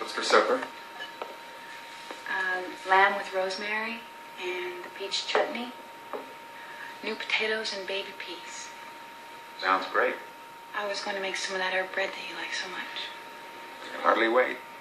What's for supper? Lamb with rosemary and the peach chutney. New potatoes and baby peas. Sounds great. I was going to make some of that herb bread that you like so much. I can hardly wait.